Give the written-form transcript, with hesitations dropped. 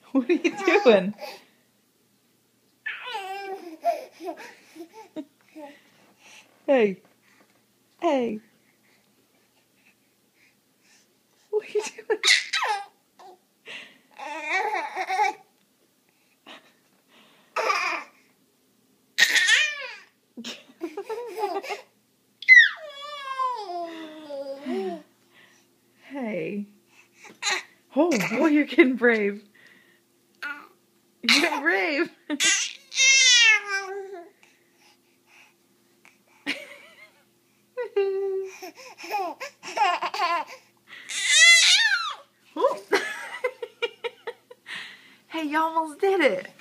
What are you doing? Hey. Hey. What are you doing? Hey. Oh, you're getting brave. You're getting brave. Hey, you almost did it.